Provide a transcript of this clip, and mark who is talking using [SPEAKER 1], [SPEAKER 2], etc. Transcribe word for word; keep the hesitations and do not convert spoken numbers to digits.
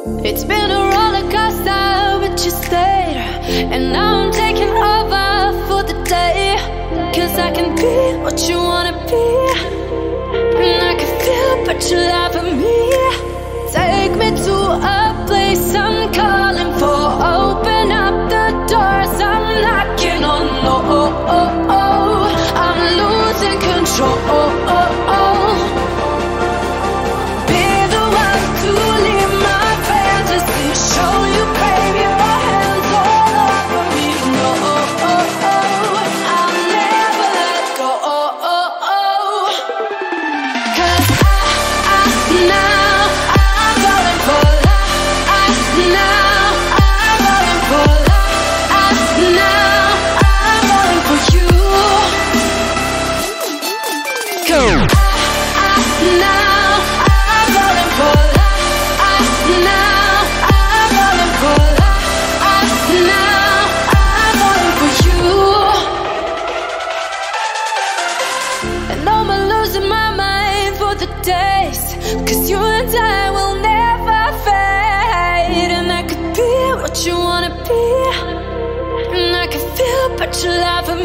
[SPEAKER 1] It's been a roller coaster, but you stayed. And now I'm taking over for the day. Cause I can be what you wanna be. And I can feel but you laugh at me. Take me to a place I'm calling for. Open up the doors I'm knocking on. Oh, oh, oh, oh. I'm losing control. Oh, oh, oh. Be the one to leave my fantasy. Show you, baby, your hands all over me. No, oh, oh, oh. I'll never let go. Oh, oh, oh. Cause I, I, now I'm falling for love. I, now I'm falling for love. I, now I'm falling for you. Go. I, I, now I'm falling for love. I, now I'm falling for love. I, now I'm falling for you. And I'm losing my mind for the days. Cause you and I will never fade. And I could be what you wanna be. And I can feel but you laugh at